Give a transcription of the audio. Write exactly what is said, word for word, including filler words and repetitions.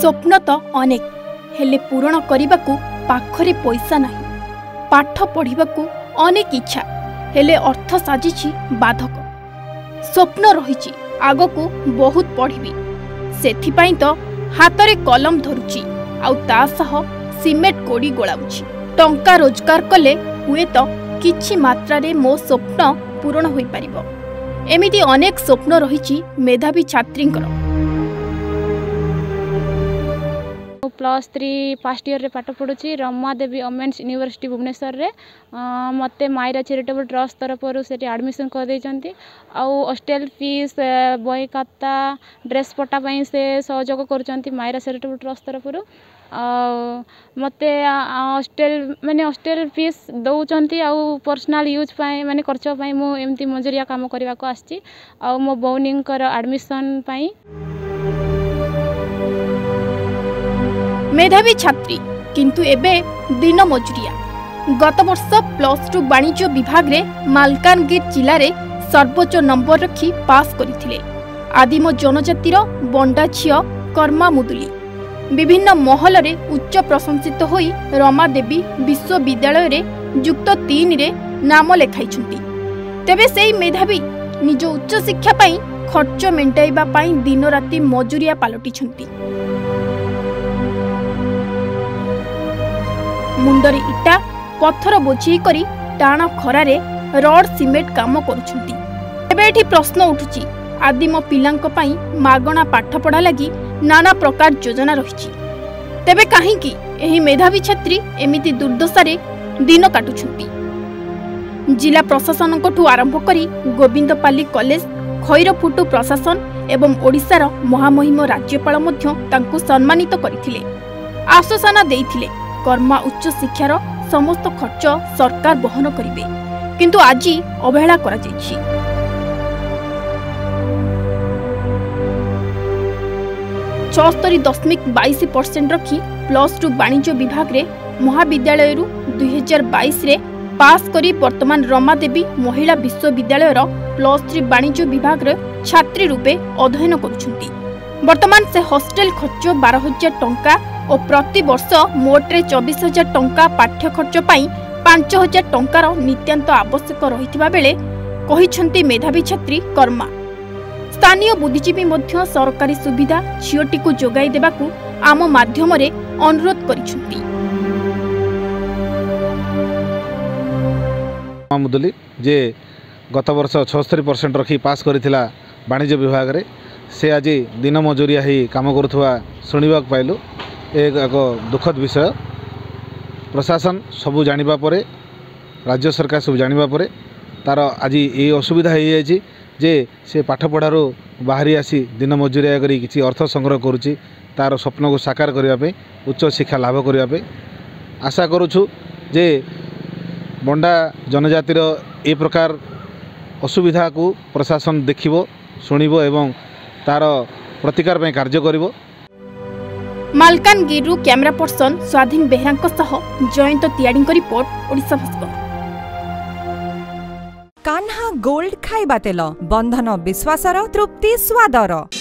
स्वप्न तो अनेक हेले पूरण करने को पाखरे पैसा नहीं। पाठ पढ़ा को अनेक इच्छा हेले अर्थ साजिछि बाधक। स्वप्न रही आग को बहुत पढ़ी सेथिपाई तो हाथ में कलम धरुची आउ ता सह सिमेंट कोड़ी गोलाउछि। टंका रोजगार कले हुए तो किछि मात्रा रे मो स्वप्न पूरण होई परिबो। एमिति अनेक स्वप्न रही मेधावी छात्रींकर। प्लस थ्री फर्स्ट इयर रे पाठ पढ़ुची रमा देवी वुमेन्स यूनिवर्सिटी भुवनेश्वर रे। मते मायरा चैरिटेबल ट्रस्ट तरफ से एडमिशन कर देइचंती। आउ हॉस्टल फीस बही खाता ड्रेस पटा पई से सहयोग करचंती मायरा चैरिटेबल ट्रस्ट तरफ। मते हॉस्टल माने हॉस्टल फीस दउचंती आउ पर्सनल यूज पई माने खर्च पई मु एमती मजूरिया काम करबा को आछि। आउ मो बौनिंकर एडमिशन पई मेधावी छात्री किंतु एबे दिन मजुरिया। गत वर्ष प्लस टू वाणिज्य विभाग रे मालकानगिर जिले रे सर्वोच्च नंबर रखी पास करथिले। आदिम जनजातिर बंडा झियो कर्मा मुदुली विभिन्न महल रे उच्च प्रशंसित होई रमा देवी विश्वविद्यालय रे युक्त तीन रे नाम लेखाइछंती। तेबे सेई मेधावी निज उच्च शिक्षा पई खर्च मेंटाइबा पई दिन राति मजुरिया पालटिछंती। मुंडरे इटा पत्थर बोझी करी टाण खरारे रड सिमेंट काम करुछंती। एबे एठी प्रश्न उठुची आदिम पिलांक पई मागणा पाठ पढ़ा लगी नाना प्रकार योजना रहिछि। तेबे काहेकि एही मेधावी छात्री एमिति दुर्दशारे दिन काटुछंती। जिला प्रशासन कोठू आरंभ करी गोविंदपाली कॉलेज खैरफुटू प्रशासन एवं ओडिशार महामहिम राज्यपाल मध्य तांकु सम्मानित करथिले। आश्वासन देइथिले कर्मा उच्च शिक्षार समस्त खर्च सरकार बहन करिवे, किंतु आज अवहेला करा जायछि। चौस्तरी दशमिक बाईस परसेंट रखी प्लस टू वाणिज्य विभाग रे महाविद्यालय दुई हजार बाईस रे पास करी वर्तमान रमा देवी महिला विश्वविद्यालय प्लस थ्री वाणिज्य विभाग रे छात्री रूपे अध्ययन करुछंती। वर्तमान से हॉस्टेल खर्च बारह हजार टंका और प्रति वर्ष मोटे चौबीस हजार टंका पाठ्य खर्च पाई पांच हजार टंकार नित्यांत आवश्यक रहिथिबा बेले कहिछंती मेधावी छात्री कर्मा। स्थानीय बुद्धिजीवी मध्य सरकारी सुविधा झियोटी को जोगाई देबाकू आम माध्यम रे अनुरोध करिछंती। मुदुली जे गत वर्ष छस्तरी परसेंट रखी पास करिथिला वाणिज्य विभाग रे से आज दिन मजूरिया ही काम करुवा शुणा पाइलु। एक एक दुखद विषय। प्रशासन सबू जानिबा परे राज्य सरकार सब जानिबा परे तार आज ये असुविधा हो जाए जे से पाठ पढ़ारू बाहरी आसी दिन मजूरिया करी किसी अर्थ संग्रह करुच्ची तार स्वप्न को साकार करने उच्च शिक्षा लाभ करने आशा करुछु जे बंडा जनजातिर ए प्रकार असुविधा को प्रशासन देखिबो शुणिबो एवं तार प्रतिकार में कार्य करिबो। मालकानगिरु कैमरा पर्सन स्वाधीन बेहरांक सह जयंत तियाड़ी रिपोर्ट ओडिशा भास्कर। कान्हा गोल्ड खाइबा तेल बंधन विश्वासर तृप्ति स्वादर।